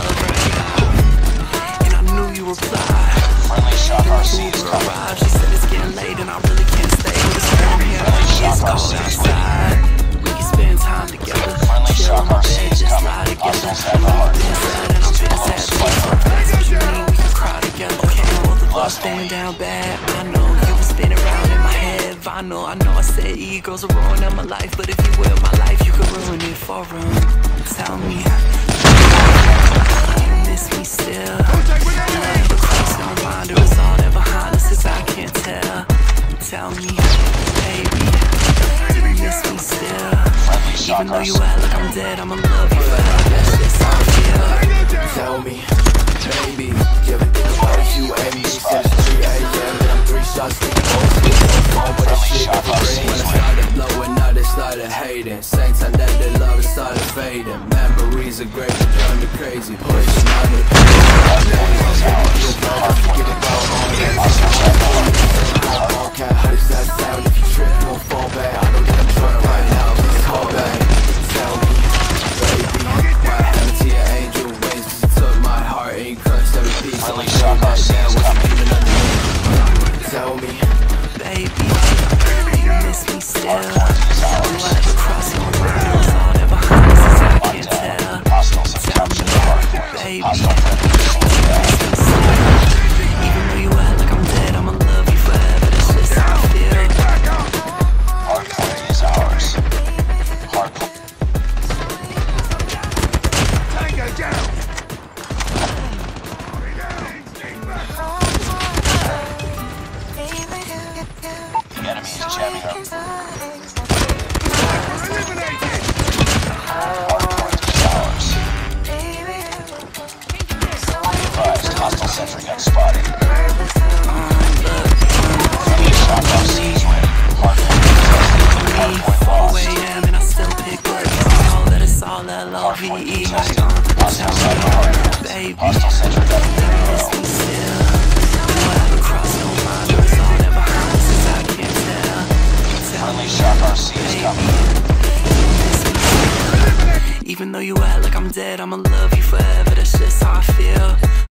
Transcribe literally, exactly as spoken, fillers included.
lover. And I knew you replied. Friendly Shock R C is Uber coming. arrived. She said it's getting late and I really can't stay, but it's warm here. It's cold outside. We can spend time together. Friendly Chill on Shock my R C bed, is just coming. lie together. Hostiles have a heart. Been sad and I'm been sad too. That's what you mean, we can cry together. Okay, both of us staying down bad. I know you been spinning around in my head. I know, I know I said egos are ruining my life, but if you were in my life, you could ruin it for them. Tell me, you miss me still? Like the cross on reminder is all that behind us, cause I can't tell. Tell me, baby, you miss me still? Even though you act like I'm dead, I'ma love you forever. That's just how I feel. Tell me, baby, give it about you and me since three A M and I'm three shots deep. Phone, but that shit never ring. When I started blowing up, they started hating. Same time that they love, it started fading. Memories are great, but drive me crazy. Pushing on the get it all on. Okay, how does that sound? If you trip, won't fall back. I don't get a drunk right now, please call back. Tell me, baby, what happened to your angel wings? Cause you took my heart and you crushed every piece. Friendly Shock R C is coming. Tell me, baby, you miss me still? You at the cross on reminder is all that behind us, cause I can't tell. Hostiles have captured the hard point. Baby, Hostile predators. even though you act like I'm dead, I'ma love you forever. That's just how I feel. Hard point is ours. Hard point. Tango down! The enemy is jamming up. Eliminated! Hard point is ours. Advised, hostile sentry gun spotted. Friendly Shock R C is ready. Hard point contested. Hard point four lost. A M and I still pick up. You know that it's all L O Hard V point E. contested. Hostiles have the hard. Baby, Hostile sentry gun in miss the me still? You at the cross on reminder is all that behind us, cause I can't tell. Tell Friendly me, Shock R C is coming. even though you act like I'm dead, I'ma love you forever. That's just how I feel.